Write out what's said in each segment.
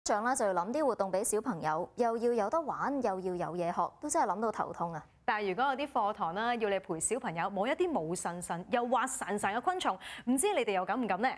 長啦就要諗啲活動俾小朋友，又要有得玩，又要有嘢學，都真係諗到頭痛啊！ 但係如果有啲課堂啦，要你陪小朋友摸一啲毛神神又滑潺潺嘅昆蟲，唔知你哋又敢唔敢呢？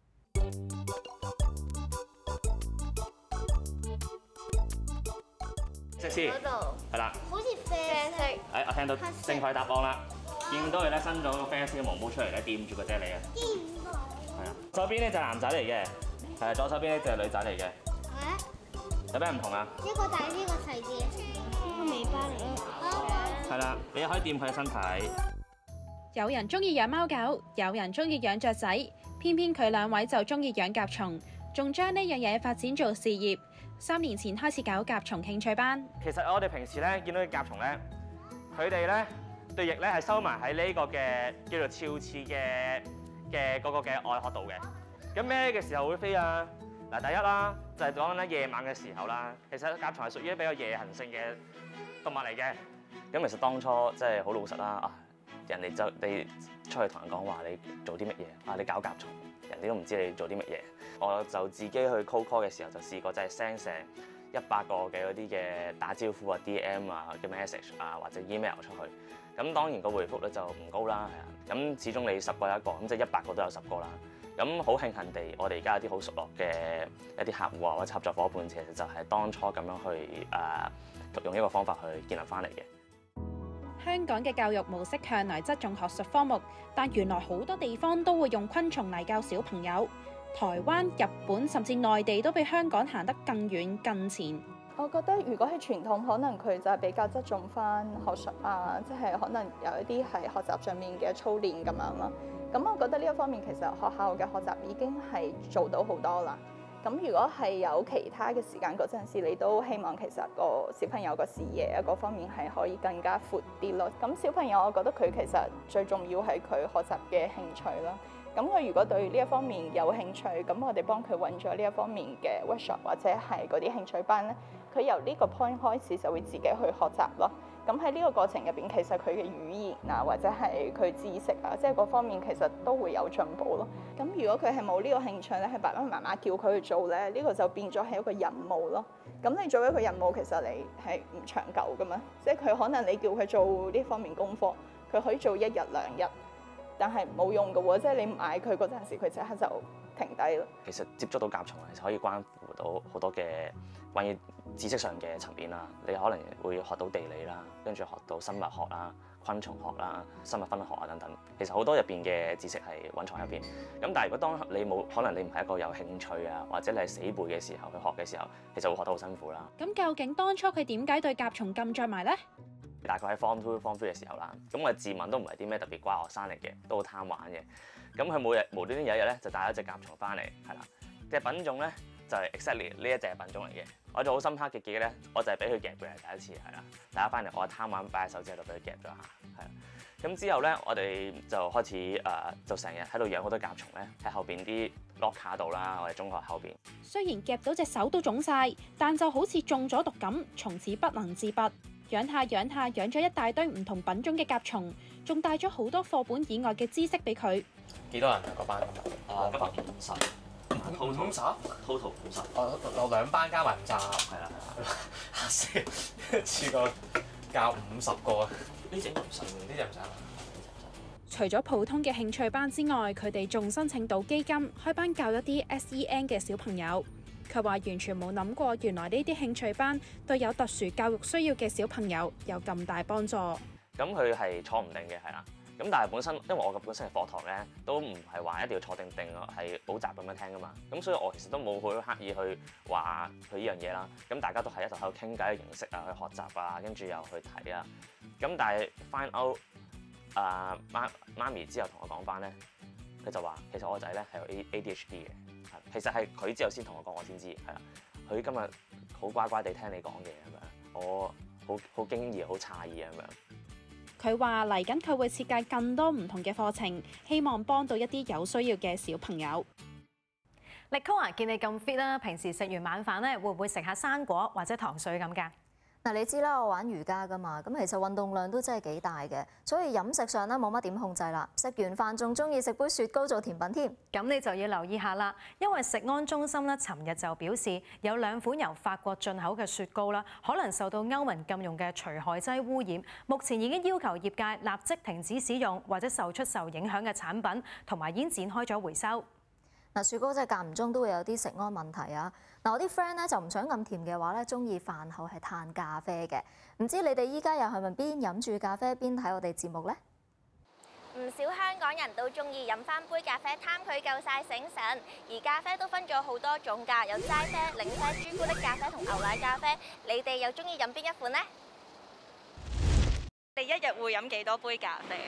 隻先，係啦， 好似啡色。 我聽到正確答案啦。見到佢咧伸咗個啡色嘅毛毛出嚟咧，掂住個啫喱啊！ 見唔到。 係啊，左邊咧就係男仔嚟嘅，係左手邊咧就係女仔嚟嘅。有咩唔同啊？ 呢個大，呢個細啲。呢個尾巴嚟。 係啦，你可以掂佢嘅身體。 有人中意養貓狗，有人中意養雀仔，偏偏佢兩位就中意養甲蟲，仲將呢樣嘢發展做事業。3年前開始搞甲蟲興趣班。 其實我哋平時咧見到啲甲蟲咧，佢哋咧對翼咧係收埋喺呢個嘅叫做鞘翅嘅嗰個嘅外殼度嘅。咁咩嘅時候會飛啊？嗱，第一啦，就係講緊咧夜晚嘅時候啦。其實甲蟲係屬於比較夜行性嘅動物嚟嘅。咁其實當初即係好老實啦，人哋就你出去同人講話你做啲乜嘢，你搞甲蟲，人哋都唔知你做啲乜嘢。我就自己去 cold call 嘅時候就試過，即係 send 成100個嘅嗰啲嘅打招呼啊、DM 啊嘅 message 啊或者 email 出去。咁當然個回覆率就唔高啦，係啊。咁始終你10個有1個，咁即係100個都有10個啦。咁好慶幸地，我哋而家有啲好熟絡嘅一啲客戶啊或者合作伙伴，其實就係當初咁樣去用呢個方法去建立翻嚟嘅。 香港嘅教育模式向來側重學術科目，但原來好多地方都會用昆蟲嚟教小朋友。台灣、日本甚至內地都比香港行得更遠更前。 我覺得如果係傳統，可能佢就係比較側重翻學術啊，即係可能有一啲係學習上面嘅操練咁樣啦。咁我覺得呢一方面其實學校嘅學習已經係做到好多啦。咁如果係有其他嘅時間嗰陣時，你都希望其實個小朋友個視野啊各方面係可以更加闊啲咯。咁小朋友我覺得佢其實最重要係佢學習嘅興趣啦。咁佢如果對呢一方面有興趣，咁我哋幫佢揾咗呢一方面嘅 workshop 或者係嗰啲興趣班咧，佢由呢個 point 開始就會自己去學習咯。咁喺呢個過程入邊，其實佢嘅語言啊，或者係佢知識啊，即係嗰方面其實都會有進步咯。咁如果佢係冇呢個興趣咧，係爸爸媽媽叫佢去做咧，呢個就變咗係一個任務咯。咁你做一個任務，其實你係唔長久噶嘛，即係佢可能你叫佢做呢方面功課，佢可以做1日2日。但係冇用嘅喎，即係你唔嗌佢嗰陣時，佢即刻就停低啦。其實接觸到甲蟲其實可以關乎到好多嘅關於知識上嘅層面啦。你可能會學到地理啦，跟住學到生物學啦、昆蟲學啦、生物分學啊等等。其實好多入邊嘅知識係隱藏入邊。咁但係如果當你冇可能你唔係一個有興趣啊，或者你係死背嘅時候去學嘅時候，其實會學得好辛苦啦。 咁究竟當初佢點解對甲蟲咁着迷呢？ 大概喺 Form 2、Form 3嘅時候啦，咁我自問都唔係啲咩特別乖學生嚟嘅，都好貪玩嘅。咁佢每日無端端有一日咧，就帶咗隻甲蟲翻嚟，係啦，隻品種咧就係 exactly 呢一隻品種嚟嘅。我就好深刻嘅記憶咧，我就係俾佢夾嘅第一次，係啦，帶翻嚟我貪玩擺喺手指度俾佢夾咗下，係啦。咁之後咧，我哋就開始就成日喺度養好多甲蟲咧，喺後邊啲 locker 度啦，我哋中學後邊。 雖然夾到隻手都腫晒，但就好似中咗毒咁，從此不能自拔。養下養咗一大堆唔同品種嘅甲蟲，仲帶咗好多課本以外嘅知識俾佢。 幾多人啊？個班 250 total 50。 我2班加埋50， 係啦， 嚇死！一次過教50個。 呢隻唔使， 呢隻唔使。 除咗普通嘅興趣班之外，佢哋仲申請到基金開班教一啲 SEN 嘅小朋友。佢話完全冇諗過，原來呢啲興趣班對有特殊教育需要嘅小朋友有咁大幫助。 咁佢係坐唔定嘅，係啦。咁但係本身，因為我嘅本身嘅課堂咧，都唔係話一定要坐定係補習咁樣聽噶嘛。咁所以我其實都冇好刻意去話佢呢樣嘢啦。咁大家都係一齊喺度傾偈嘅形式啊，去學習啊，跟住又去睇啊。咁但係 find out 媽咪之後同我講翻咧，佢就話其實我仔咧係有 ADHD 嘅。其實係佢之後先同我講，我先知係啦。佢今日好乖乖地聽你講嘅咁樣，我好驚異、好詫異咁樣。 佢話嚟緊佢會設計更多唔同嘅課程，希望幫到一啲有需要嘅小朋友。 力高啊，見你咁 fit 啦，平時食完晚飯咧，會唔會食下生果或者糖水咁㗎？ 嗱，你知啦，我玩瑜伽㗎嘛，咁其實運動量都真係幾大嘅，所以飲食上咧冇乜點控制啦。食完飯仲中意食杯雪糕做甜品添。 咁你就要留意下啦，因為食安中心咧，尋日就表示有2款由法國進口嘅雪糕啦，可能受到歐盟禁用嘅除害劑污染，目前已經要求業界立即停止使用或者售出受影響嘅產品，同埋已經展開咗回收。 嗱，雪糕真係間唔中都會有啲食安問題啊！嗱，我啲 friend 咧就唔想咁甜嘅話咧，中意飯後係嘆咖啡嘅。唔知你哋依家又係咪邊飲住咖啡邊睇我哋節目呢？ 唔少香港人都中意飲翻杯咖啡，貪佢夠晒醒神。而咖啡都分咗好多種㗎，有齋啡、零啡、朱古力咖啡同牛奶咖啡。你哋又中意飲邊一款呢？你一日會飲幾多杯咖啡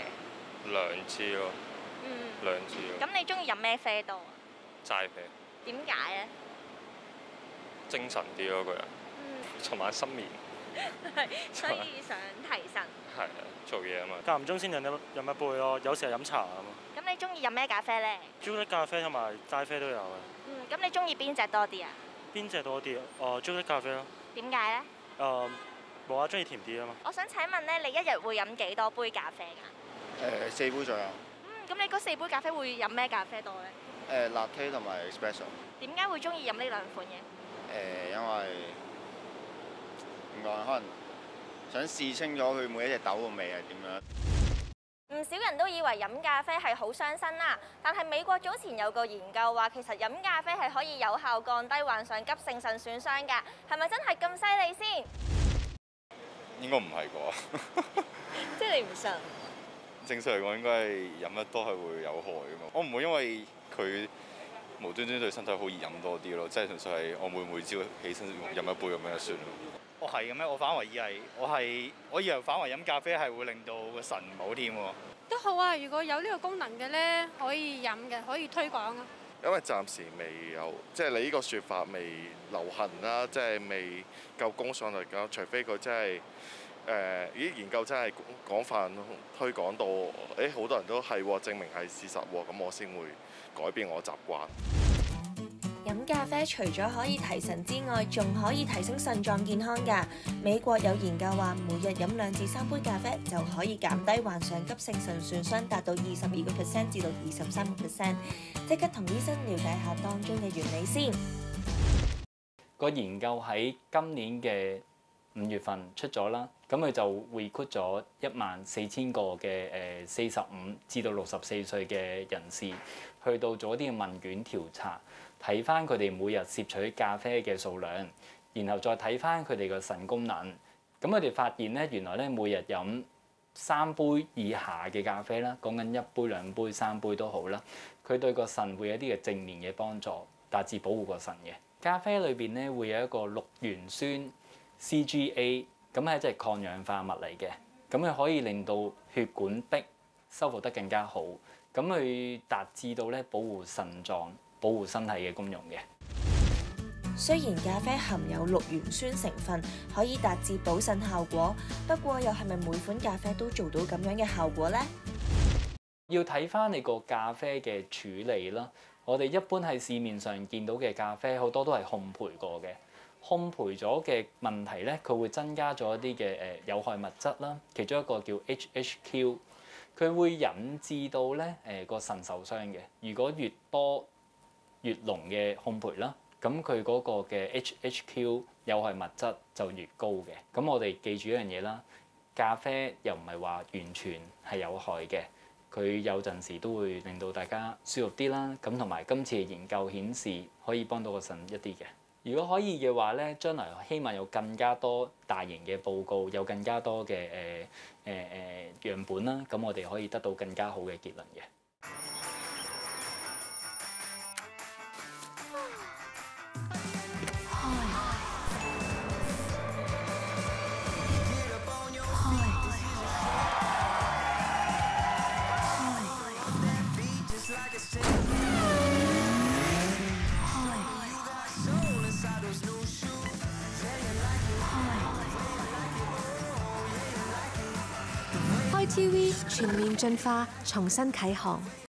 2支咯。2支咯。 咁你中意飲咩啡多啊？ 齋啡。 點解咧？ 精神啲咯，個人。尋晚失眠。 所以想提神。 係啊，做嘢啊嘛。 間唔中先飲一杯咯，有時係飲茶啊嘛。 咁你中意飲咩咖啡咧？ 朱古力咖啡同埋齋啡都有嘅。 咁你中意邊隻多啲啊？ 邊隻多啲？朱古力咖啡咯。 點解咧？ 冇啊，中意甜啲啊嘛。 我想請問咧，你一日會飲幾多杯咖啡㗎 ？4杯左右。 咁你嗰4杯咖啡會飲咩咖啡多咧 ？Latte 同埋 Espresso。 點解會中意飲呢2款嘅？ 因為點講，可能想試清楚佢每一隻豆嘅味係點樣。 唔少人都以為飲咖啡係好傷身啦，但係美國早前有個研究話，其實飲咖啡係可以有效降低患上急性腎損傷㗎，係咪真係咁犀利先？ 應該唔係啩？ 即係你唔信？ 正常嚟講，應該係飲得多係會有害㗎嘛。我唔會因為佢無端端對身體好而飲多啲咯，即係純粹係我每朝起身飲一杯咁樣就算咯。 我係嘅咩？我反為以為我以為反為飲咖啡係會令到個腎唔好添喎。 都好啊！如果有呢個功能嘅咧，可以飲嘅，可以推廣啊。 因為暫時未有，即係你呢個説法未流行啦，即係未夠公信力㗎。除非佢真係研究真係廣泛推廣到，好多人都係喎，證明係事實喎，咁我先會改變我習慣。 飲咖啡除咗可以提神之外，仲可以提升腎臟健康㗎。美國有研究話，每日飲2至3杯咖啡就可以減低患上急性腎損傷達到22% 至到23%。即刻同醫生了解下當中嘅原理先。 個研究喺今年嘅5月份出咗啦，咁佢就回顧咗14000個嘅45至到64歲嘅人士，去到做一啲問卷調查，睇翻佢哋每日攝取咖啡嘅數量，然後再睇翻佢哋個腎功能。咁佢哋發現咧，原來咧每日飲3杯以下嘅咖啡啦，講緊1杯、2杯、3杯都好啦，佢對個腎會有一啲嘅正面嘅幫助，達至保護個腎嘅。咖啡裏邊咧會有一個綠原酸 CGA， 咁係一隻抗氧化物嚟嘅，咁佢可以令到血管壁修復得更加好，咁佢達至到咧保護腎臟、保護身體嘅功用嘅。 雖然咖啡含有綠原酸成分，可以達至補腎效果，不過又係咪每款咖啡都做到咁樣嘅效果呢？ 要睇翻你個咖啡嘅處理啦。我哋一般喺市面上見到嘅咖啡，好多都係烘焙過嘅。烘焙咗嘅問題咧，佢會增加咗一啲嘅有害物質啦。其中一個叫 HHQ， 佢會引致到咧個腎受傷嘅。如果越多越濃嘅烘焙啦，咁佢嗰個嘅 HHQ 有害物質就越高嘅。咁我哋記住一樣嘢啦，咖啡又唔係話完全係有害嘅。佢有陣時都會令到大家舒服啲啦，咁同埋今次嘅研究顯示可以幫到個腎一啲嘅。如果可以嘅話咧，將來希望有更加多大型嘅報告，有更加多嘅樣本啦，咁我哋可以得到更加好嘅結論嘅。 開 TV 全面進化，重新啟航。